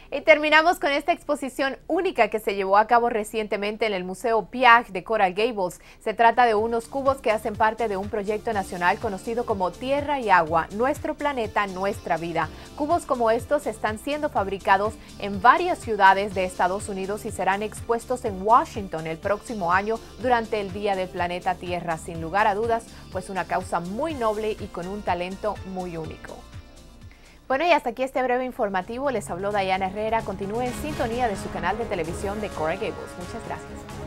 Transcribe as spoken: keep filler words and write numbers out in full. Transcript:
Y terminamos con esta exposición única que se llevó a cabo recientemente en el Museo Piaget de Coral Gables. Se trata de unos cubos que hacen parte de un proyecto nacional conocido como Tierra y Agua, Nuestro Planeta, Nuestra Vida. Cubos como estos están siendo fabricados en varias ciudades de Estados Unidos y serán expuestos en Washington el próximo año durante el Día del Planeta Tierra. Sin lugar a dudas, pues una causa muy noble y con un talento muy único. Bueno, y hasta aquí este breve informativo. Les habló Diana Herrera. Continúe en sintonía de su canal de televisión de Coral Gables. Muchas gracias.